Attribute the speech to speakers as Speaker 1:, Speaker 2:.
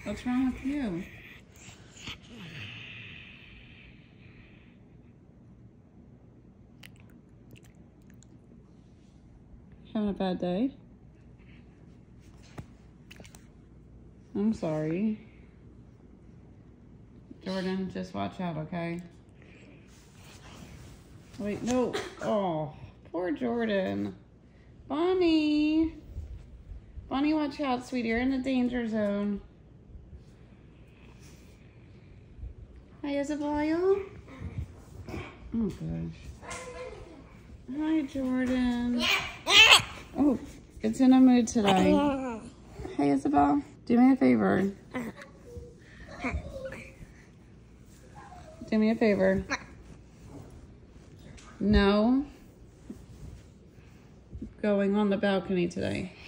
Speaker 1: What's wrong with you? Having a bad day? I'm sorry. Jordan, just watch out, okay? Wait, no. Oh, poor Jordan. Bonnie. Bonnie, watch out, sweetie. You're in the danger zone. Hi, Isabel. Oh, gosh. Hi, Jordan. Oh, it's in a mood today. Hey, Isabel. Do me a favor. Do me a favor. No. Going on the balcony today.